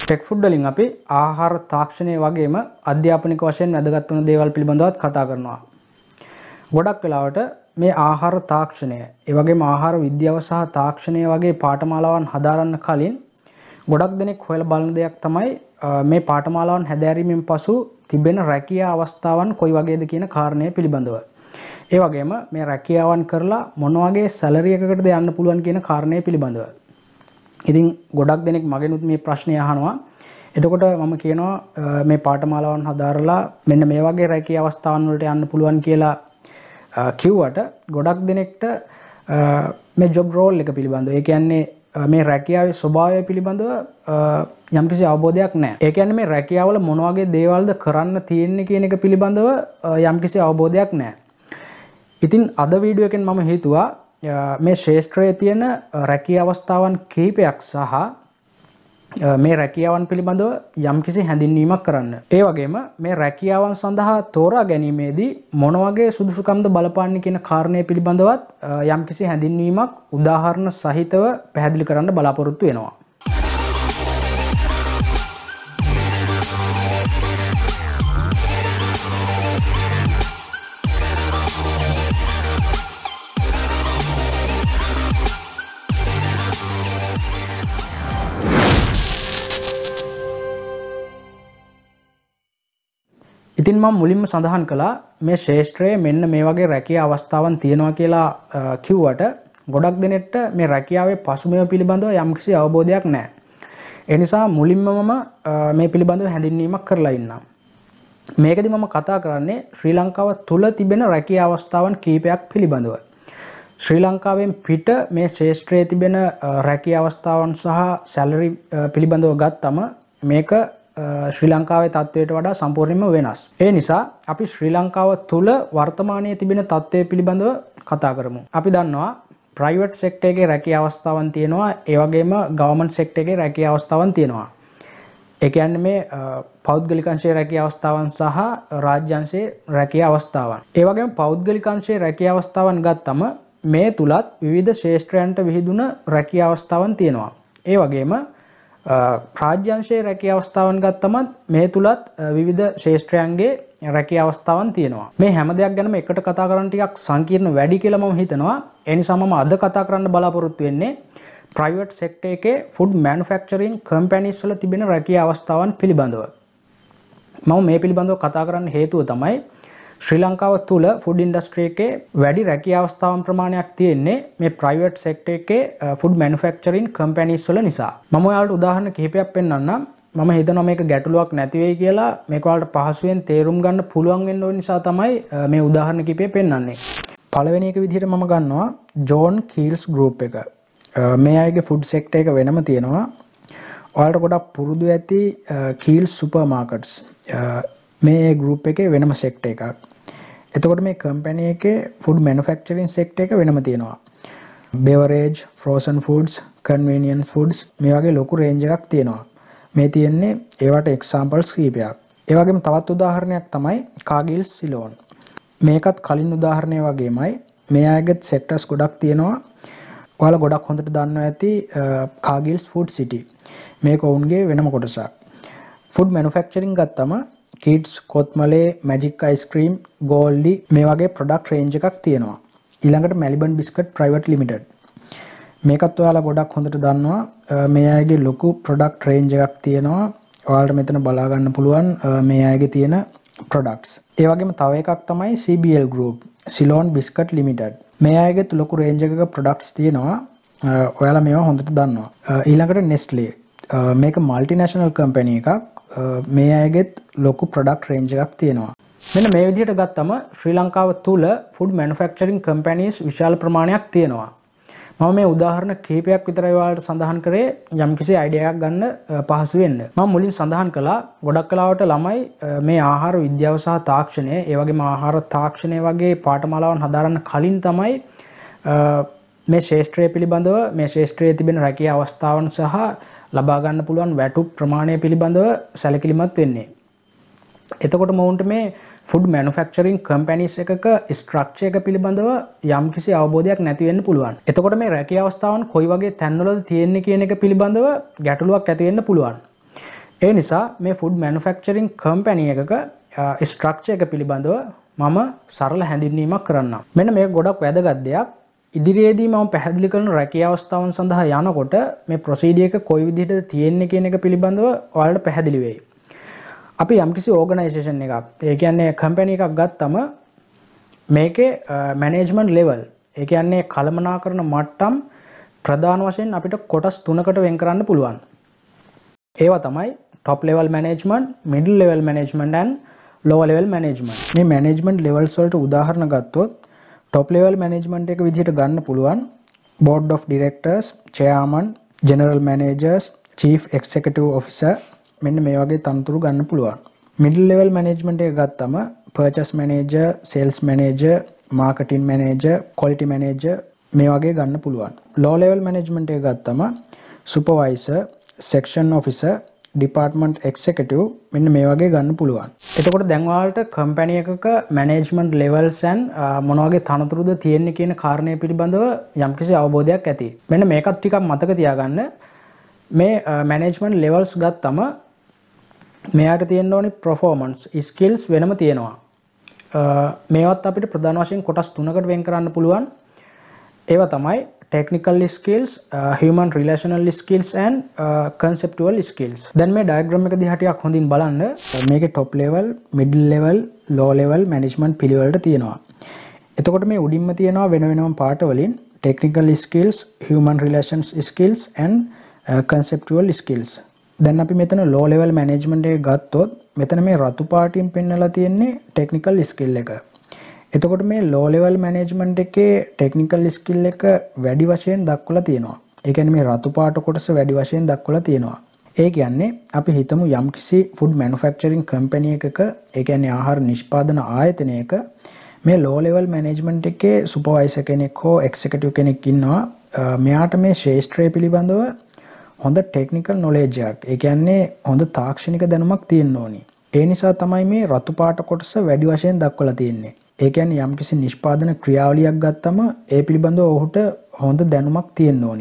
Tech food වලින් අපි ආහාර තාක්ෂණය වගේම අධ්‍යාපනික වශයෙන් වැදගත් වෙන දේවල් පිළිබඳවත් කතා කරනවා. ගොඩක් වෙලාවට මේ ආහාර තාක්ෂණය, ඒ වගේම ආහාර විද්‍යාව සහ තාක්ෂණය වගේ පාඨමාලාවන් හදාරන්න කලින් ගොඩක් දෙනෙක් හොයලා බලන දෙයක් තමයි මේ පාඨමාලාවන් හැදෑරීමෙන් පසු තිබෙන රැකියා අවස්ථාවන් කොයි වගේද කියන කාරණය පිළිබඳව. ඒ වගේම මේ රැකියාවන් කරලා මොන වගේ සැලරි එකකටද යන්න පුළුවන් කියන කාරණය පිළිබඳව. ඉතින් ගොඩක් දෙනෙක් මගෙනුත් මේ ප්‍රශ්නේ අහනවා. එතකොට මම කියනවා මේ පාඨමාලාවන් හදාරලා මෙන්න මේ වගේ රැකියා අවස්ථාවන් වලට යන්න පුළුවන් කියලා කිව්වට ගොඩක් දෙනෙක්ට මේ ජොබ් රෝල් එක පිළිබඳව, ඒ කියන්නේ මේ රැකියාවේ ස්වභාවය පිළිබඳව යම්කිසි අවබෝධයක් නැහැ. ඒ කියන්නේ මේ රැකියාවල මොන වගේ දේවල්ද කරන්න තියෙන්නේ කියන එක පිළිබඳව යම්කිසි අවබෝධයක් නැහැ. ඉතින් අද වීඩියෝ එකෙන් මම හිතුවා මේ ශාස්ත්‍රයේ තියෙන රැකියා අවස්ථාවන් කිහිපයක් සහ මේ රැකියාවන් පිළිබඳව යම්කිසි හැඳින්වීමක් කරන්න. ඒ වගේම මේ රැකියාවන් සඳහා තෝරා ගැනීමේදී මොන වගේ සුදුසුකම්ද බලපාන්නේ කියන කාරණය පිළිබඳවත් යම්කිසි හැඳින්වීමක් උදාහරණ සහිතව පැහැදිලි කරන්න බලාපොරොත්තු වෙනවා. ඉතින් මම මුලින්ම සඳහන් කළා මේ ශාස්ත්‍රයේ මෙන්න මේ වගේ රැකියා අවස්ථාවන් තියෙනවා කියලා කිව්වට ගොඩක් දෙනෙක්ට මේ රැකියාවේ පසුබිම පිළිබඳව යම්කිසි අවබෝධයක් නැහැ. ඒ නිසා මුලින්ම මම මේ පිළිබඳව හැඳින්වීමක් කරලා ඉන්නම්. මේකදී මම කතා කරන්නේ ශ්‍රී ලංකාව තුල තිබෙන රැකියා අවස්ථාවන් කීපයක් පිළිබඳව. ශ්‍රී ලංකාවෙන් පිට මේ ශාස්ත්‍රයේ තිබෙන රැකියා අවස්ථාවන් සහ සැලරි පිළිබඳව ගත්තම මේක ශ්‍රී ලංකාවේ තත්ත්වයට වඩා සම්පූර්ණයෙන්ම වෙනස්. ඒ නිසා අපි ශ්‍රී ලංකාව තුල වර්තමානයේ තිබෙන තත්ත්වය පිළිබඳව කතා කරමු. අපි දන්නවා ප්‍රයිවට් සෙක්ටර් එකේ රැකියා අවස්ථාවන් තියෙනවා, ඒ වගේම ගවර්න්මන්ට් සෙක්ටර් එකේ රැකියා අවස්ථාවන් තියෙනවා. ඒ කියන්නේ මේ පෞද්ගලික අංශයේ රැකියා අවස්ථාවන් සහ රාජ්‍ය අංශයේ රැකියා අවස්ථාවන්. ඒ වගේම පෞද්ගලික අංශයේ රැකියා අවස්ථාවන් ගත්තම මේ තුලත් විවිධ ශාස්ත්‍රයන්ට විහිදුන රැකියා අවස්ථාවන් තියෙනවා. ඒ වගේම රාජ්‍ය අංශයේ රැකියා අවස්ථාවන් ගත්තමත් මේ තුලත් විවිධ ශාස්ත්‍රයන්ගේ රැකියා අවස්ථාවන් තියෙනවා. මේ හැම දෙයක් ගැනම එකට කතා කරන්න ටිකක් සංකීර්ණ වැඩි කියලා මම හිතනවා. ඒ නිසා මම අද කතා කරන්න බලාපොරොත්තු වෙන්නේ ප්‍රයිවට් සෙක්ටර් එකේ ෆුඩ් මැනුෆැක්චරින් කම්පැනිස් වල තිබෙන රැකියා අවස්ථාවන් පිළිබඳව. මම මේ පිළිබඳව කතා කරන්න හේතුව තමයි ශ්‍රී ලංකාව තුල ෆුඩ් ඉන්ඩස්ට්‍රි එකේ වැඩි රැකියා අවස්ථාවන් ප්‍රමාණයක් තියෙන්නේ මේ ප්‍රයිවට් සෙක්ටර් එකේ ෆුඩ් මැනුෆැක්චරින් කම්පැනිස් වල නිසා. මම ඔයාලට උදාහරණ කිහිපයක් පෙන්නන්නම්. මම හිතනවා මේක ගැටලුවක් නැති වෙයි කියලා, මේක ඔයාලට පහසුවෙන් තේරුම් ගන්න පුළුවන් වෙන්න ඕන නිසා තමයි මේ උදාහරණ කිහිපය පෙන්නන්නේ. පළවෙනි එක විදිහට මම ගන්නවා ජෝන් කීල්ස් ගෲප් එක. මේ අයගේ ෆුඩ් සෙක්ටර් එක වෙනම තියෙනවා. ඔයාලට ගොඩක් පුරුදු ඇති කීල්ස් සුපර් මාකට්ස්. මේ ගෲප් එකේ වෙනම සෙක්ටර් එකක්. එතකොට මේ කම්පැනි එකේ ෆුඩ් මැනුෆැක්චරින් සෙක්ටර් එක වෙනම තියෙනවා. Beverage, frozen foods, convenience foods මේ වගේ ලොකු රේන්ජ් එකක් තියෙනවා. මේ තියෙන්නේ ඒවට එක්සැම්පල්ස් කීපයක්. ඒ වගේම තවත් උදාහරණයක් තමයි කාගිල්ස් සිලෝන්. මේකත් කලින් උදාහරණය වගේමයි. මේ අයගේ සෙක්ටර්ස් ගොඩක් තියෙනවා. ඔයාලා ගොඩක් හොඳට දන්නවා ඇති කාගිල්ස් ෆුඩ් සිටි. මේක ඔවුන්ගේ වෙනම කොටසක්. ෆුඩ් මැනුෆැක්චරින් ගත්තම කිඩ්ස්, කොත්මලේ, මැජික් අයිස්ක්‍රීම්, ගෝල්ඩි මේ වගේ ප්‍රොඩක්ට් රේන්ජ් එකක් තියෙනවා. ඊළඟට මැලිබන් බිස්කට් ප්‍රයිවට් ලිමිටඩ්. මේකත් ඔයාලා ගොඩක් හොඳට දන්නවා. මේ අයගේ ලොකු ප්‍රොඩක්ට් රේන්ජ් එකක් තියෙනවා. ඔයාලට මෙතන බලා ගන්න පුළුවන් මේ අයගේ තියෙන ප්‍රොඩක්ට්ස්. ඒ වගේම තව එකක් තමයි CBL Group, Ceylon biscuit limited. මේ අයගේ ලොකු රේන්ජ් එකක ප්‍රොඩක්ට්ස් තියෙනවා. ඔයාලා මේවා හොඳට දන්නවා. ඊළඟට Nestle. මේක මල්ටිනේෂනල් කම්පැනි එකක්. මේ අයගෙත් ලොකු ප්‍රොඩක්ට් රේන්ජ් එකක් තියෙනවා. මෙන්න මේ විදිහට ගත්තම ශ්‍රී ලංකාව තුල ෆුඩ් මැනුෆැක්චරින් කම්පැනිස් විශාල ප්‍රමාණයක් තියෙනවා. මම මේ උදාහරණ කිහිපයක් විතරයි ඔයාලට සඳහන් කරේ යම්කිසි අයිඩියා එකක් ගන්න පහසු වෙන්න. මම මුලින් සඳහන් කළා ගොඩක් කලාවට ළමයි මේ ආහාර විද්‍යාව සහ තාක්ෂණය, ඒ වගේම ආහාර තාක්ෂණය වගේ පාඨමාලාවන් හදාරන්න කලින් තමයි මේ ශාස්ත්‍රය පිළිබඳව, මේ ශාස්ත්‍රයේ තිබෙන රැකියා අවස්ථාවන් සහ ලබා ගන්න පුළුවන් වැටුප් ප්‍රමාණය පිළිබඳව සැලකිලිමත් වෙන්නේ. එතකොට මොවුන්ට මේ ෆුඩ් මැනුෆැක්චරින් කම්පැනිස් එකක ස්ට්‍රක්චර් එක පිළිබඳව යම්කිසි අවබෝධයක් නැති වෙන්න පුළුවන්. එතකොට මේ රැකියා අවස්ථාවන් කොයි වගේ තැන්වලද තියෙන්නේ කියන එක පිළිබඳව ගැටලුවක් ඇති වෙන්න පුළුවන්. ඒ නිසා මේ ෆුඩ් මැනුෆැක්චරින් කම්පැනි එකක ස්ට්‍රක්චර් එක පිළිබඳව මම සරල හැඳින්වීමක් කරන්නම්. මෙන්න මේක ගොඩක් වැදගත් දෙයක්. ඉදිරියේදී මම පැහැදිලි කරන රැකියා අවස්ථාවන් සඳහා යනකොට මේ ප්‍රොසීඩර් එක කොයි විදිහටද තියෙන්නේ කියන එක පිළිබඳව ඔයාලට පැහැදිලි වෙයි. අපි යම්කිසි ඕගනයිසේෂන් එකක්, ඒ කියන්නේ කම්පැනි එකක් ගත්තම මේකේ මැනේජ්මන්ට් ලෙවල්, ඒ කියන්නේ කළමනාකරන මට්ටම් ප්‍රධාන වශයෙන් අපිට කොටස් තුනකට වෙන් කරන්න පුළුවන්. ඒවා තමයි top level management, middle level management and lower level management. මේ management levels වලට උදාහරණ ගත්තොත් top level management එක විදිහට ගන්න පුළුවන් board of directors, chairman, general managers, chief executive officer, මෙන්න මේ වගේ තනතුරු ගන්න පුළුවන්. middle level management එක ගත්තම purchase manager, sales manager, marketing manager, quality manager මේ වගේ ගන්න පුළුවන්. low level management එක ගත්තම supervisor, section officer, department executive මෙන්න මේ වගේ ගන්න පුළුවන්. එතකොට දැන් ඔයාලට කම්පැනි එකක management levels and මොන වගේ තනතුරුද තියෙන්නේ කියන කාරණය පිළිබඳව යම්කිසි අවබෝධයක් ඇති. මෙන්න මේකත් ටිකක් මතක තියාගන්න. මේ management levels ගත්තම මෙයාට තියෙන්න ඕනි performance skills වෙනම තියෙනවා. මේවත් අපිට ප්‍රධාන වශයෙන් කොටස් තුනකට වෙන් කරන්න පුළුවන්. ඒවා තමයි technical skills, human relational skills and conceptual skills. දැන් මේ diagram එක දිහා ටිකක් හොඳින් බලන්න. මේකේ top level, middle level, low level management පිළිවෙලට තියෙනවා. එතකොට මේ උඩින්ම තියෙනවා වෙන වෙනම පාට වලින් technical skills, human relations skills and conceptual skills. දැන් අපි මෙතන low level management එක ගත්තොත් මෙතන මේ රතු පාටින් පෙන්නලා තියෙන්නේ technical skill එක. එතකොට මේ low level management එකේ technical skill එක වැඩි වශයෙන් දක්වලා තියෙනවා. ඒ කියන්නේ මේ රතු පාට කොටස වැඩි වශයෙන් දක්වලා තියෙනවා. ඒ කියන්නේ අපි හිතමු යම්කිසි food manufacturing company එකක, ඒ කියන්නේ ආහාර නිෂ්පාදන ආයතනයක මේ low level management එකේ supervisor කෙනෙක් හෝ executive කෙනෙක් ඉන්නවා. මෙයාට මේ ශාස්ත්‍රය පිළිබඳව හොඳ technical knowledge එකක්, ඒ කියන්නේ හොඳ තාක්ෂණික දැනුමක් තියෙන්න ඕනි. ඒ නිසා තමයි මේ රතු පාට කොටස වැඩි වශයෙන් දක්වලා තියෙන්නේ. ඒ කියන්නේ යම්කිසි නිෂ්පාදන ක්‍රියාවලියක් ගත්තම ඒ පිළිබඳව ඔහුට හොඳ දැනුමක් තියෙන්න ඕනි.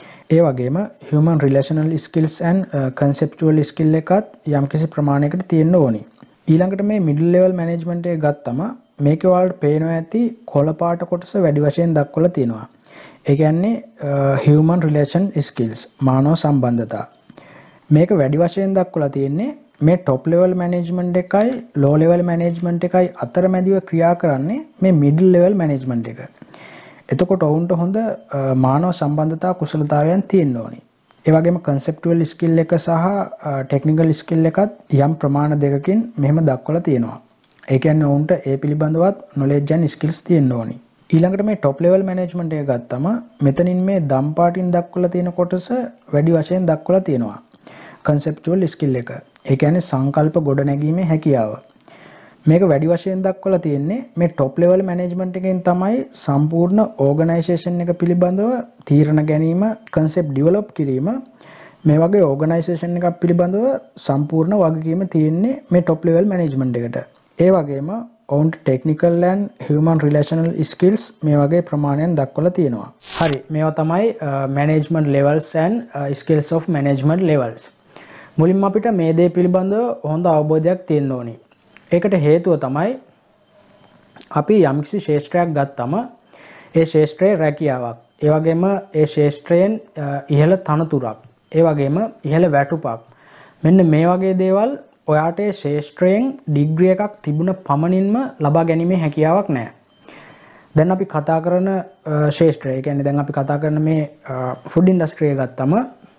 ඒ වගේම human relational skills and conceptual skill එකත් යම්කිසි ප්‍රමාණයකට තියෙන්න ඕනි. ඊළඟට මේ middle level management එක ගත්තම මේකේ ඔයාලට පේනවා ඇති කොළ පාට කොටස වැඩි වශයෙන් දක්වලා තියෙනවා. ඒ කියන්නේ human relation skills, මානව සම්බන්ධතා. මේක වැඩි වශයෙන් දක්වලා තියෙන්නේ මේ top level management එකයි low level management එකයි අතරමැදිව ක්‍රියා කරන්නේ මේ middle level management එක. එතකොට ඔවුන්ට හොඳ මානව සම්බන්ධතා කුසලතාවයන් තියෙන්න ඕනි. ඒ වගේම conceptual skill එක සහ technical skill එකත් යම් ප්‍රමාණ දෙකකින් මෙහෙම දක්වලා තියෙනවා. ඒ කියන්නේ ඔවුන්ට ඒ පිළිබඳවත් knowledge and skills තියෙන්න ඕනි. ඊළඟට මේ top level management එක ගත්තම මෙතනින් මේ දම් පාටින් දක්වලා තියෙන කොටස වැඩි වශයෙන් දක්වලා තියෙනවා. conceptual skill එක. ඒ කියන්නේ සංකල්ප ගොඩනැගීමේ හැකියාව. මේක වැඩි වශයෙන් දක්වලා තියෙන්නේ මේ top level management එකෙන් තමයි සම්පූර්ණ organisation එක පිළිබඳව තීරණ ගැනීම, concept develop කිරීම, මේ වගේ organisation එකක් පිළිබඳව සම්පූර්ණ වගකීම තියෙන්නේ මේ top level management එකට. ඒ වගේම ඔවුන්ට technical and human relational skills මේ වගේ ප්‍රමාණයන් දක්වලා තියෙනවා. හරි, මේවා තමයි management levels and skills of management levels. මුලින්ම අපිට මේ දේ පිළිබඳව හොඳ අවබෝධයක් තියෙන්න ඕනි. ඒකට හේතුව තමයි අපි යම්කිසි ශාස්ත්‍රයක් ගත්තම ඒ ශාස්ත්‍රයේ රැකියාවක්, ඒ වගේම ඒ ශාස්ත්‍රයෙන් ඉහළ තනතුරක්, ඒ වගේම ඉහළ වැටුපක්, මෙන්න මේ වගේ දේවල් ඔයාට ඒ ශාස්ත්‍රයෙන් ඩිග්‍රී එකක් තිබුණ පමණින්ම ලබා ගැනීමේ හැකියාවක් නැහැ. දැන් අපි කතා කරන ශාස්ත්‍රය, ඒ කියන්නේ දැන් අපි කතා කරන මේ ෆුඩ් ඉන්ඩස්ට්‍රි එක ගත්තම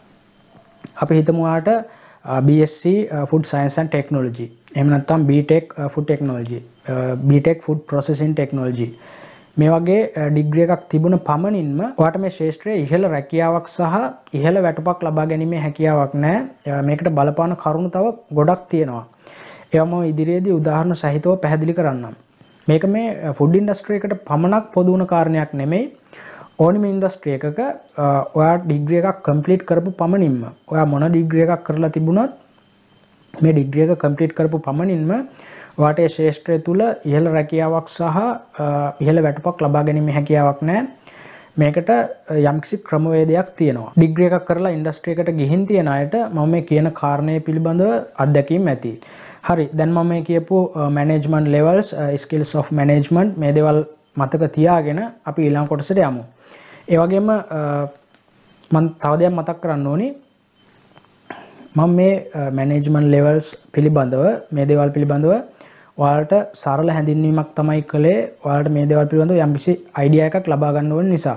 අපි හිතමු ඔයාට BSc Food Science and Technology, එහෙම නැත්නම් BTech Food Technology, BTech Food Processing Technology මේ වගේ ඩිග්‍රී එකක් තිබුණ පමණින්ම ඔයාට මේ ශාස්ත්‍රයේ ඉහළ රැකියාවක් සහ ඉහළ වැටුපක් ලබා ගැනීමේ හැකියාවක් නැහැ. මේකට බලපාන කරුණු තව ගොඩක් තියෙනවා. ඒවා මම ඉදිරියේදී උදාහරණ සහිතව පැහැදිලි කරන්නම්. මේක මේ ෆුඩ් ඉන්ඩස්ට්‍රි එකට පමණක් පොදු වුණ කාරණයක් නෙමෙයි. ඕනම ඉන්ඩස්ට්‍රි එකක ඔයා ඩිග්‍රී එකක් කම්ප්ලීට් කරපු පමණින්ම, ඔයා මොන ඩිග්‍රී එකක් කරලා තිබුණත් මේ ඩිග්‍රී එක කම්ප්ලීට් කරපු පමණින්ම ඔයාට ඒ ශාස්ත්‍රය තුල ඉහළ රැකියාවක් සහ ඉහළ වැටුපක් ලබා ගැනීමේ හැකියාවක් නැහැ. මේකට යම්කිසි ක්‍රමවේදයක් තියෙනවා. ඩිග්‍රී එකක් කරලා ඉන්ඩස්ට්‍රි එකට ගිහින් තියෙන අයට මම මේ කියන කාරණේ පිළිබඳව අත්දැකීම් ඇති. හරි, දැන් මම මේ කියපු management levels, skills of management මේ දේවල් මතක තියාගෙන අපි ඊළඟ කොටසට යමු. ඒ වගේම මම තව දෙයක් මතක් කරන්න ඕනි. මම මේ මැනේජ්මන්ට් ලෙවල්ස් පිළිබඳව මේ දේවල් පිළිබඳව ඔයාලට සරල හැඳින්වීමක් තමයි කළේ. ඔයාලට මේ දේවල් පිළිබඳව යම්කිසි අයිඩියා එකක් ලබා ගන්න ඕන නිසා.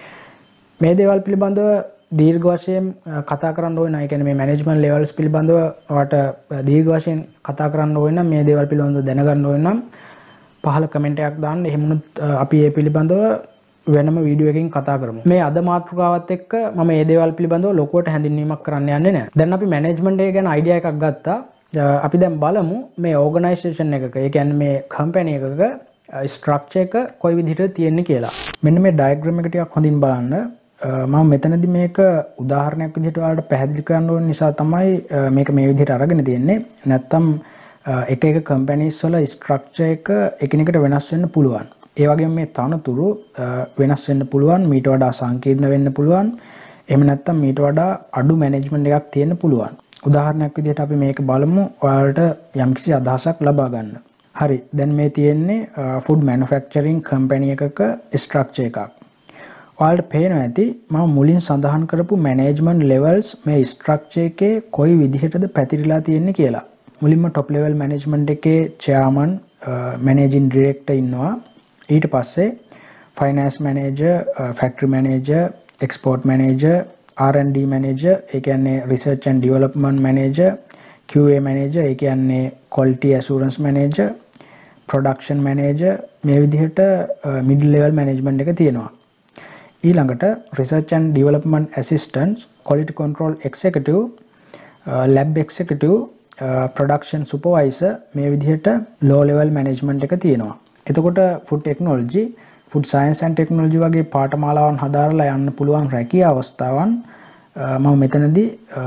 මේ දේවල් පිළිබඳව දීර්ඝ වශයෙන් කතා කරන්න ඕන. ඒ කියන්නේ මේ මැනේජ්මන්ට් ලෙවල්ස් පිළිබඳව ඔයාලට දීර්ඝ වශයෙන් කතා කරන්න ඕන නම් මේ දේවල් පිළිබඳව දැනගන්න ඕන නම් පහළ කමෙන්ට් එකක් දාන්න. එහෙම අපි මේ පිළිබඳව වෙනම වීඩියෝ එකකින් කතා කරමු. මේ අද මාතෘකාවත් එක්ක මම මේ දේවල් පිළිබඳව ලොකුවට හැඳින්වීමක් කරන්න යන්නේ නැහැ. දැන් අපි මැනේජ්මන්ට් එක ගැන අයිඩියා එකක් ගත්තා. අපි දැන් බලමු මේ ඕගනයිසේෂන් එකක, ඒ කියන්නේ මේ කම්පැනි එකක ස්ට්‍රක්චර් එක කොයි විදිහටද තියෙන්නේ කියලා. මෙන්න මේ ඩයග්‍රෑම් එක ටිකක් හොඳින් බලන්න. මම මෙතනදී මේක උදාහරණයක් විදිහට ඔයාලට පැහැදිලි කරන්න ඕන නිසා තමයි මේක මේ විදිහට අරගෙන තියෙන්නේ. නැත්තම් එක එක කම්පැනිස් වල ස්ට්‍රක්චර් එක එකිනෙකට වෙනස් වෙන්න පුළුවන්. ඒ වගේම මේ තනතුරු වෙනස් වෙන්න පුළුවන්, මීට වඩා සංකීර්ණ වෙන්න පුළුවන්. එහෙම නැත්නම් මීට වඩා අඩු මැනේජ්මන්ට් එකක් තියෙන්න පුළුවන්. උදාහරණයක් විදිහට අපි මේක බලමු ඔයාලට යම්කිසි අදහසක් ලබා ගන්න. හරි, දැන් මේ තියෙන්නේ ෆුඩ් මැනුෆැක්චරින් කම්පැනි එකක ස්ට්‍රක්චර් එකක්. ඔයාලට පේනවා ඇති මම මුලින් සඳහන් කරපු මැනේජ්මන්ට් ලෙවල්ස් මේ ස්ට්‍රක්චර් එකේ කොයි විදිහටද පැතිරිලා තියෙන්නේ කියලා. මුලින්ම টপ ලෙවල් මැනේජ්මන්ට් එකේ චෙයාමන්, මැනේජින් ඩිරෙක්ටර් ඉන්නවා. ඊට පස්සේ finance manager, factory manager, export manager, R&D manager, ඒ කියන්නේ research and development manager, QA manager, ඒ කියන්නේ quality assurance manager, production manager. මේ විදිහට මිඩල් ලෙවල් මැනේජ්මන්ට් එක තියෙනවා. ඊළඟට research and development assistants, quality control executive, lab executive, production supervisor. මේ විදිහට ලෝ ලෙවල් මැනේජ්මන්ට් එක තියෙනවා. එතකොට food technology, food science and technology වගේ පාඨමාලාවන් හදාරලා යන්න පුළුවන් රැකියා අවස්ථාවන් මම මෙතනදී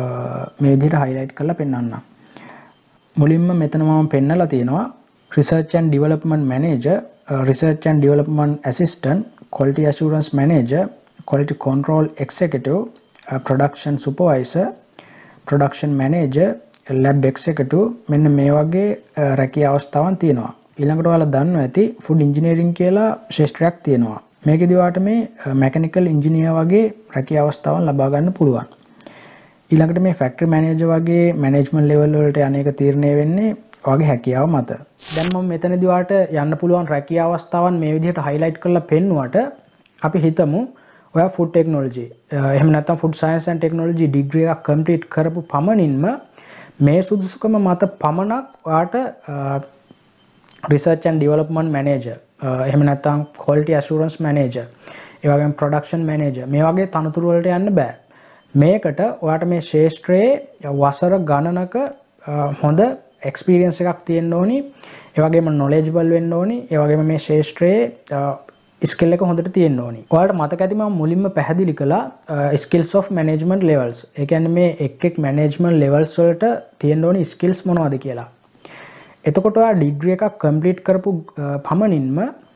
මේ විදිහට highlight කරලා පෙන්නන්නම්. මුලින්ම මෙතන මම පෙන්නලා තියෙනවා research and development manager, research and development assistant, quality assurance manager, quality control executive, production supervisor, production manager, lab executive. මෙන්න මේ වගේ රැකියා අවස්ථාවන් තියෙනවා. ඊළඟට ඔයාලා දන්නවා ඇති ෆුඩ් ඉන්ජිනියරින් කියලා ශාස්ත්‍රයක් තියෙනවා. මේකෙදි ඔයාලට මේ මැකැනිකල් ඉන්ජිනියර් වගේ රැකියා අවස්ථාවන් ලබා ගන්න පුළුවන්. ඊළඟට මේ ෆැක්ටරි මැනේජර් වගේ මැනේජ්මන්ට් ලෙවල් වලට අනේක තීරණය වෙන්නේ ඔයාගේ හැකියාව මත. දැන් මම මෙතනදී ඔයාලට යන්න පුළුවන් රැකියා අවස්ථාවන් මේ විදිහට highlight කරලා පෙන්නුවට අපි හිතමු ඔයා ෆුඩ් ටෙක්නොලොජි එහෙම නැත්නම් food science and technology degree එකක් කම්ප්ලීට් කරපු පමණින්ම මේ සුදුසුකම මත පමණක් ඔයාට රිසර්ච් ඇන්ඩ් ඩෙවලොප්මන්ට් මැනේජර්, එහෙම නැත්නම් ක්වොලිටි ඇෂුරන්ස් මැනේජර්, ඒ වගේම ප්‍රොඩක්ෂන් මැනේජර් මේ වගේ තනතුරු වලට යන්න බෑ. මේකට ඔයාට මේ ශාස්ත්‍රයේ වසර ගණනක හොඳ එක්ස්පීරියන්ස් එකක් තියෙන්න ඕනි. ඒ වගේම knowledgeable වෙන්න ඕනි. ඒ වගේම මේ ශාස්ත්‍රයේ ස්කිල් එක හොඳට තියෙන්න ඕනි. ඔයාලට මතක ඇති මම මුලින්ම පැහැදිලි කළා ස්කිල්ස් ඔෆ් මැනේජ්මන්ට් ලෙවල්ස්. ඒ කියන්නේ මේ එක් මැනේජ්මන්ට් ලෙවල්ස් වලට තියෙන්න ඕනි ස්කිල්ස් මොනවද කියලා. එතකොට ඔයා ඩිග්‍රී එකක් කම්ප්ලීට් කරපු පමණින්ම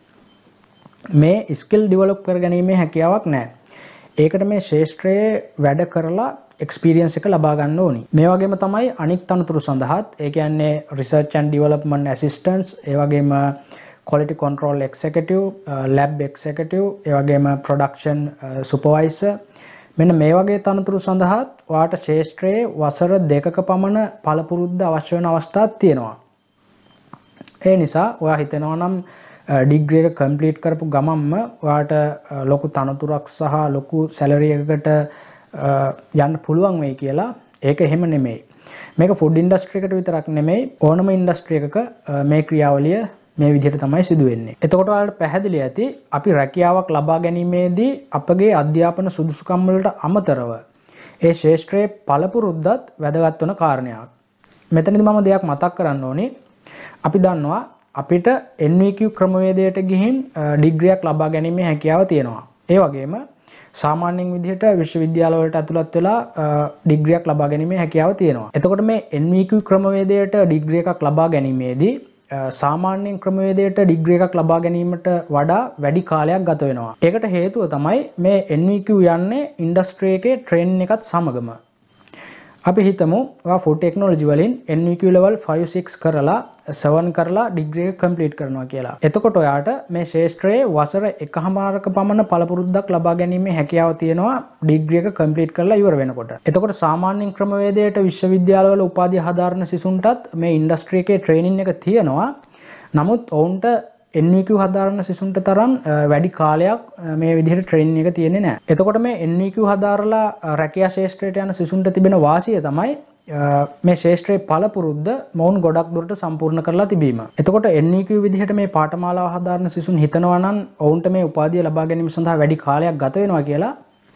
මේ ස්කිල් ඩෙවලොප් කරගැනීමේ හැකියාවක් නැහැ. ඒකට මේ ශාස්ත්‍රයේ වැඩ කරලා එක්ස්පීරියන්ස් එක ලබා ගන්න ඕනි. මේ වගේම තමයි අනික් තනතුරු සඳහාත්, ඒ කියන්නේ රිසර්ච් ඇන්ඩ් ඩෙවලොප්මන්ට් ඇසිස්ටන්ට්ස්, ඒ වගේම quality control executive, lab executive, ඒ වගේම ප්‍රොඩක්ෂන් සුපර්වයිසර්. මෙන්න මේ වගේ තනතුරු සඳහාත් ඔයාට ශාස්ත්‍රයේ වසර 2ක පමණ පළපුරුද්ද අවශ්‍ය වෙන අවස්ථාවක් තියෙනවා. ඒ නිසා ඔයා හිතනවා නම් ඩිග්‍රී එක කම්ප්ලීට් කරපු ගමන්ම ඔයාට ලොකු තනතුරක් සහ ලොකු සැලරි එකකට යන්න පුළුවන් වෙයි කියලා. ඒක එහෙම නෙමෙයි. මේක ෆුඩ් ඉන්ඩස්ට්‍රි එකට විතරක් නෙමෙයි, ඕනම ඉන්ඩස්ට්‍රි එකක මේ ක්‍රියාවලිය මේ විදිහට තමයි සිදු වෙන්නේ. එතකොට ඔයාලට පැහැදිලි ඇති අපි රැකියාවක් ලබා ගැනීමේදී අපගේ අධ්‍යාපන සුදුසුකම් වලට අමතරව ඒ ශාස්ත්‍රයේ පළපුරුද්දත් වැදගත් වෙන කාරණයක්. මෙතනදී මම දෙයක් මතක් කරන්න ඕනේ. අපි දන්නවා අපිට NVQ ක්‍රමවේදයට ගිහින් ඩිග්‍රියක් ලබා ගැනීමේ හැකියාව තියෙනවා. ඒ වගේම සාමාන්‍යයෙන් විදිහට විශ්වවිද්‍යාල වලට ඇතුළත් වෙලා ඩිග්‍රියක් ලබා ගැනීමේ හැකියාව තියෙනවා. එතකොට මේ NVQ ක්‍රමවේදයට ඩිග්‍රී එකක් ලබා ගැනීමේදී සාමාන්‍යයෙන් ක්‍රමවේදයට ඩිග්‍රී එකක් ලබා ගැනීමට වඩා වැඩි කාලයක් ගත වෙනවා. ඒකට හේතුව තමයි මේ NVQ යන්නේ ඉන්ඩස්ට්‍රි එකේ ට්‍රේනින් එකත් සමගම. අපි හිතමු ඔයා ෆුඩ් ටෙක්නොලොජි වලින් NVQ level 5 6 කරලා 7 කරලා ඩිග්‍රී එක කම්ප්ලීට් කරනවා කියලා. එතකොට ඔයාට මේ ශාස්ත්‍රයේ වසර 1කමාරක පමණ පළපුරුද්දක් ලබා ගැනීමේ හැකියාව තියෙනවා ඩිග්‍රී එක කම්ප්ලීට් කරලා ඉවර වෙනකොට. එතකොට සාමාන්‍ය ක්‍රමවේදයට විශ්වවිද්‍යාලවල උපාධිය හදාරන සිසුන්ටත් මේ ඉන්ඩස්ට්‍රි එකේ ට්‍රේනින් එක තියෙනවා. නමුත් ඔවුන්ට NVQ හදාරන සිසුන්ට තරම් වැඩි කාලයක් මේ විදිහට ට්‍රේනින් එක තියෙන්නේ නැහැ. එතකොට මේ NVQ හදාරලා රැකියා ශාස්ත්‍රයට යන සිසුන්ට තිබෙන වාසිය තමයි මේ ශාස්ත්‍රයේ පළපුරුද්ද මොවුන් ගොඩක් දුරට සම්පූර්ණ කරලා තිබීම. එතකොට NVQ විදිහට මේ පාඨමාලාව හදාරන සිසුන් හිතනවා නම් ඔවුන්ට මේ උපාධිය ලබා ගැනීම සඳහා වැඩි කාලයක් ගත වෙනවා කියලා.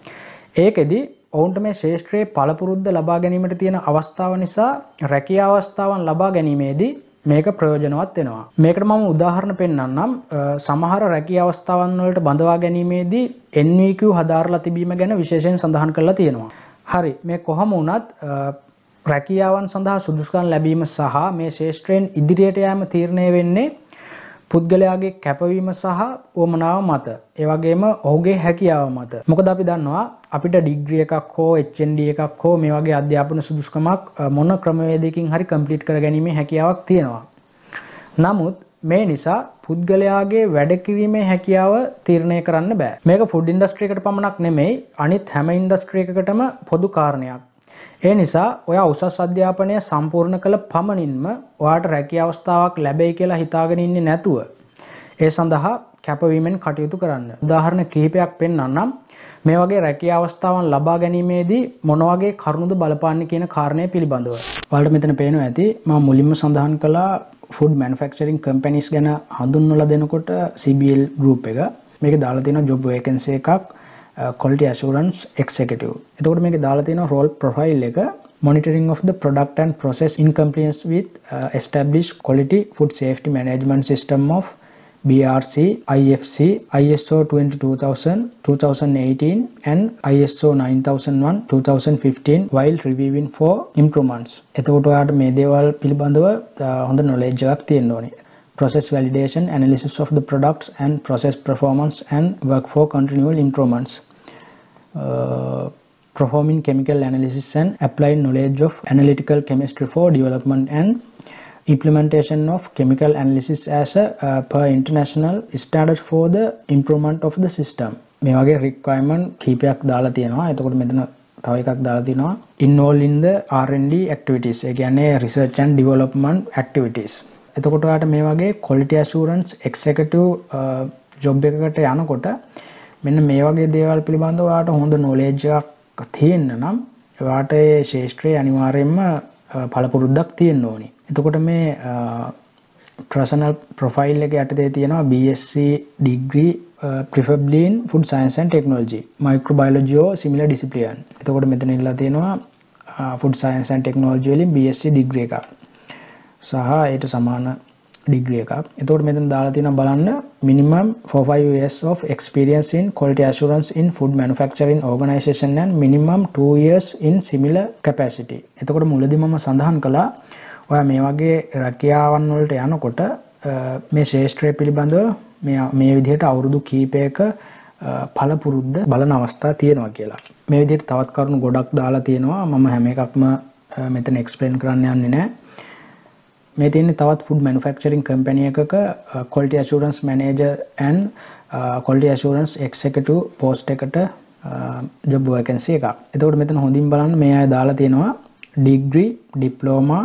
ඒකෙදි ඔවුන්ට මේ ශාස්ත්‍රයේ පළපුරුද්ද ලබා ගැනීමට තියෙන අවස්ථාව නිසා රැකියා අවස්ථාවන් ලබා ගැනීමේදී මේක ප්‍රයෝජනවත් වෙනවා. මේකට මම උදාහරණ පෙන්නන්නම්. සමහර රැකියා අවස්ථාවන් වලට බඳවා ගැනීමේදී NVQ හදාරලා තිබීම ගැන විශේෂයෙන් සඳහන් කරලා තියෙනවා. හරි, මේ කොහොම වුණත් රැකියාවන් සඳහා සුදුසුකම් ලැබීම සහ මේ ශාස්ත්‍රයෙන් ඉදිරියට යාම තීරණය වෙන්නේ පුද්ගලයාගේ කැපවීම සහ උවමනාව මත. ඒ වගේම ඔහුගේ හැකියාව මත. මොකද අපි දන්නවා අපිට ඩිග්‍රී එකක් හෝ HND එකක් හෝ මේ වගේ අධ්‍යාපන සුදුසුකමක් මොන ක්‍රමවේදයකින් හරි කම්ප්ලීට් කර ගැනීමේ හැකියාවක් තියෙනවා. නමුත් මේ නිසා පුද්ගලයාගේ වැඩ කිරීමේ හැකියාව තීරණය කරන්න බෑ. මේක ෆුඩ් ඉන්ඩස්ට්‍රි එකට පමණක් නෙමෙයි අනිත් හැම ඉන්ඩස්ට්‍රි එකකටම පොදු කාරණයක්. ඒ නිසා ඔයා උසස් අධ්‍යාපනය සම්පූර්ණ කළ පමණින්ම ඔයාට රැකියා අවස්ථාවක් ලැබෙයි කියලා හිතාගෙන ඉන්නේ නැතුව ඒ සඳහා කැපවීමෙන් කටයුතු කරන්න. උදාහරණ කිහිපයක් පෙන්නන්නම්. මේ වගේ රැකියා අවස්ථාවන් ලබා ගැනීමේදී මොන වගේ කරුණුද බලපාන්නේ කියන කාරණය පිළිබඳව. ඔයාලට මෙතන පේනවා ඇති මම මුලින්ම සඳහන් කළා ෆුඩ් මැනුෆැක්චරින් කම්පැනිස් ගැන හඳුන්වලා දෙනකොට CBL group එක. මේකේ දාලා තියෙන job vacancy එකක් quality assurance executive. එතකොට මේකේ දාලා තියෙන role profile එක monitoring of the product and process in compliance with established quality food safety management system of BRC, IFC, ISO 22000, 2018 and ISO 9001, 2015 while reviewing for improvements. එතකොට ඔයාලට මේ දේවල් පිළිබඳව හොඳ knowledge එකක් තියෙන්න ඕනේ. Process validation, analysis of the products and process performance and work for continual improvements. Performing chemical analysis and applied knowledge of analytical chemistry for development and implementation of chemical analysis as a per international standard for the improvement of the system. මේ වගේ requirement කීපයක් දාලා තියෙනවා. එතකොට මෙතන තව එකක් දාලා තියෙනවා involved in the R&D activities. ඒ කියන්නේ research and development activities. එතකොට ඔයාලට මේ වගේ quality assurance executive job එකකට යනකොට මෙන්න මේ වගේ දේවල් පිළිබඳව ඔයාලට හොඳ knowledge එකක් තියෙන්න නම් ඔයාලට ඒ ශාස්ත්‍රයේ අනිවාර්යයෙන්ම පළපුරුද්දක් තියෙන්න ඕනේ. එතකොට මේ personal profile එක යටතේ තියෙනවා BSc degree preferably in food science and technology, microbiology or similar discipline. එතකොට මෙතන ඉල්ලලා තියෙනවා food science and technology වලින් BSc degree එකක් සහ ඊට සමාන degree එකක්. එතකොට මෙතන දාලා තියෙනවා බලන්න minimum 4-5 years of experience in quality assurance in food manufacturing organization and minimum 2 years in similar capacity. එතකොට මුලදී මම සඳහන් කළා ඔයා මේ වගේ රැකියාවන් වලට යනකොට මේ ශාස්ත්‍රය පිළිබඳව මේ විදිහට අවුරුදු කීපයක පළපුරුද්ද බලන අවස්ථා තියෙනවා කියලා. මේ විදිහට තවත් කරුණු ගොඩක් දාලා තියෙනවා. මම හැම එකක්ම මෙතන එක්ස්ප්ලেইন කරන්න යන්නේ නැහැ. මේ තියෙන්නේ තවත් food manufacturing company එකක quality assurance manager and quality assurance executive post එකට job vacancy එකක්. එතකොට මෙතන හොඳින් බලන්න මේ අය දාලා තියෙනවා degree, diploma,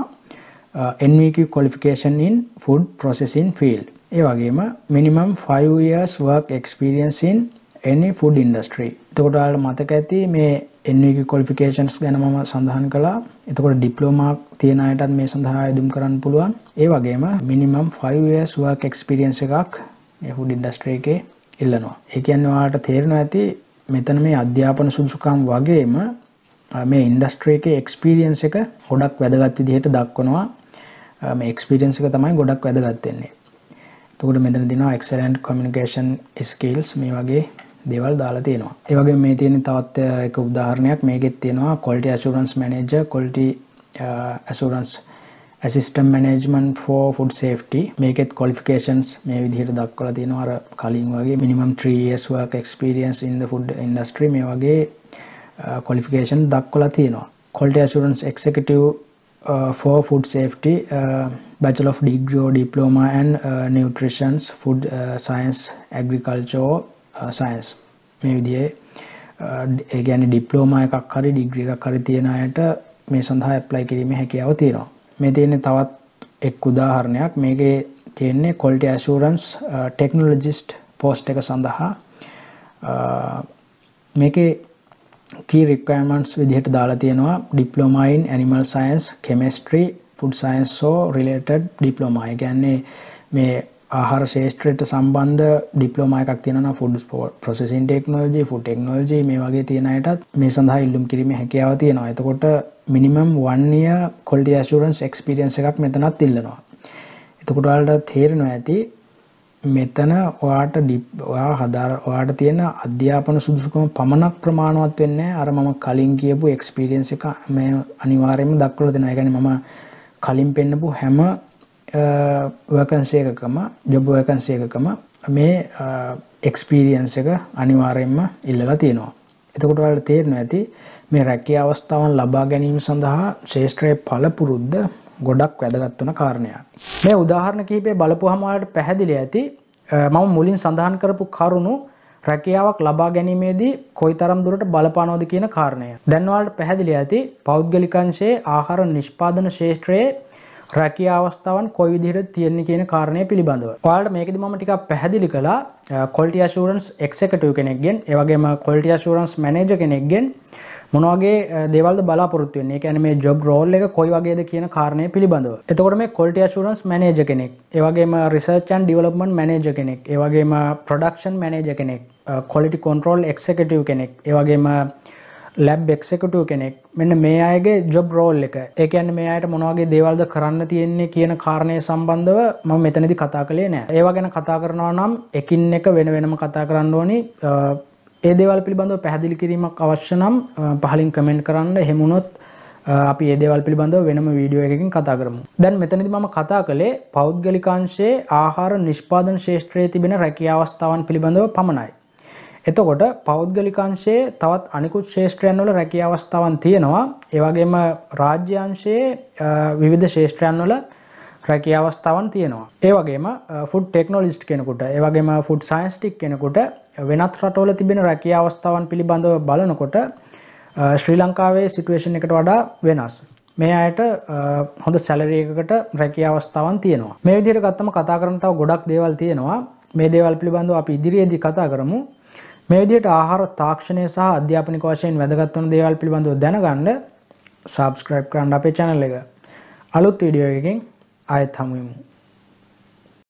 NVQ qualification in food processing field. ඒ වගේම minimum 5 years work experience in any food industry. එතකොට ඔයාලට මතක ඇති මේ NVQ qualifications ගැන මම සඳහන් කළා. එතකොට diploma තියෙන අයටත් මේ සඳහා යොමු කරන්න පුළුවන්. ඒ වගේම minimum 5 years work experience එකක් මේ food industry එකේ ඉල්ලනවා. ඒ කියන්නේ ඔයාලට තේරෙනවා ඇති මෙතන මේ අධ්‍යාපන සුදුසුකම් වගේම මේ industry එකේ experience එක ගොඩක් වැදගත් විදිහට දක්වනවා. මේ experience එක තමයි ගොඩක් වැදගත් වෙන්නේ. එතකොට මෙතන දිනවා excellent communication skills මේ වගේ දේවල් දාලා තියෙනවා. ඒ වගේම මේ තියෙන තවත් එක උදාහරණයක් මේකෙත් තියෙනවා quality assurance manager, quality assurance assistant management for food safety මේකෙත් qualifications මේ විදිහට දක්වලා තියෙනවා අර කලින් වගේ minimum 3 years work experience in the food industry මේ වගේ qualification දක්වලා තියෙනවා quality assurance executive for food safety bachelor of degree or diploma and nutrition food science agriculture science මේ විදිහේ ඒ කියන්නේ ඩිප්ලෝමා එකක් හරි ඩිග්‍රී එකක් හරි තියෙන අයට මේ සඳහා ඇප්ලයි කිරීමේ හැකියාව තියෙනවා. මේ තියෙන්නේ තවත් එක් උදාහරණයක්. මේකේ තියෙන්නේ quality assurance technologist post එක සඳහා මේකේ key requirements විදිහට දාලා තියෙනවා diploma in animal science, chemistry, food science or related diploma. ඒ කියන්නේ මේ ආහාර ශාස්ත්‍රයට සම්බන්ධ ඩිප්ලෝමා එකක් තියෙනවා food processing technology food technology මේ වගේ තියෙන අයටත් මේ සඳහා ඉල්ලුම් කිරීමේ හැකියාව තියෙනවා. එතකොට minimum 1 year quality assurance experience එකක් මෙතනත් ඉල්ලනවා. එතකොට ඔයාලට තේරෙනවා ඇති මෙතන ඔයාට තියෙන අධ්‍යාපන සුදුසුකම පමණක් ප්‍රමාණවත් වෙන්නේ නැහැ. අර මම කලින් කියපු experience එක මේ අනිවාර්යයෙන්ම දක්වලා දෙනවා. ඒ කියන්නේ මම කලින් පෙන්නපු හැම vacancy එකකම job vacancy එකකම මේ experience එක අනිවාර්යයෙන්ම ඉල්ලලා තියෙනවා. එතකොට ඔයාලට තේරෙනවා ඇති මේ රැකියා අවස්ථාවන් ලබා ගැනීම සඳහා ශාස්ත්‍රයේ පළපුරුද්ද ගොඩක් වැදගත් වෙන කාරණයක්. මේ උදාහරණ කිහිපය බලපුවහම ඔයාලට පැහැදිලි ඇති මම මුලින් සඳහන් කරපු කරුණු රැකියාවක් ලබා ගැනීමේදී කොයිතරම් දුරට බලපානවද කියන කාරණය. දැන් ඔයාලට පැහැදිලි ඇති පෞද්ගලික අංශයේ ආහාර නිෂ්පාදන ශාස්ත්‍රයේ රැකියා අවස්ථාවන් කොයි විදිහටද තියෙන්නේ කියන කාරණය පිළිබඳව. ඔයාලට මේකෙදි මම ටිකක් පැහැදිලි කළා quality assurance executive කෙනෙක්ගෙන්, ඒ වගේම quality assurance manager කෙනෙක්ගෙන් මොන වගේ දේවල්ද බලාපොරොත්තු වෙන්නේ. ඒ කියන්නේ මේ job role එක කොයි වගේද කියන කාරණය පිළිබඳව. එතකොට මේ quality assurance manager කෙනෙක්, ඒ වගේම research and development manager කෙනෙක්, ඒ වගේම production manager කෙනෙක්, quality control executive කෙනෙක්, ඒ වගේම lab executive කෙනෙක්, මෙන්න මේ අයගේ job role එක. ඒ කියන්නේ මේ අයට මොන වගේ දේවල්ද කරන්න තියෙන්නේ කියන කාරණේ සම්බන්ධව මම මෙතනදී කතා කළේ නෑ. ඒවා ගැන කතා කරනවා නම් එකින් එක වෙන වෙනම කතා කරන්න ඕනි. ඒ දේවල් පිළිබඳව පැහැදිලි කිරීමක් අවශ්‍ය නම් පහලින් කමෙන්ට් කරන්න. එහෙම වුණොත් අපි මේ දේවල් පිළිබඳව වෙනම වීඩියෝ එකකින් කතා කරමු. දැන් මෙතනදී මම කතා කළේ පෞද්ගලික අංශයේ ආහාර නිෂ්පාදන ශාස්ත්‍රයේ තිබෙන රැකියා අවස්ථාවන් පිළිබඳව පමණයි. එතකොට පෞද්ගලික අංශයේ තවත් අනිකුත් ශාස්ත්‍රයන් වල රැකියා අවස්ථාවන් තියෙනවා. ඒ වගේම රාජ්‍ය අංශයේ විවිධ ශාස්ත්‍රයන් වල රැකියා අවස්ථාවන් තියෙනවා. ඒ වගේම ෆුඩ් ටෙක්නොලොජිස්ට් කෙනෙකුට, ඒ වගේම ෆුඩ් සයන්ටිස්ට් කෙනෙකුට වෙනත් රටවල තිබෙන රැකියා අවස්ථාවන් පිළිබඳව බලනකොට ශ්‍රී ලංකාවේ සිටුේෂන් එකට වඩා වෙනස්. මේ අයට හොඳ සැලරි එකකට රැකියා අවස්ථාවන් තියෙනවා. මේ විදිහට ගත්තම කතා කරන තව ගොඩක් දේවල් තියෙනවා. මේ දේවල් පිළිබඳව අපි ඉදිරියේදී කතා කරමු. මේ විදිහට ආහාර තාක්ෂණය සහ අධ්‍යාපනික වශයෙන් වැදගත් වන දේවල් පිළිබඳව දැනගන්න subscribe කරන්න අපේ channel එක. අලුත් වීඩියෝ එකකින් ආයෙත් හමු වෙමු.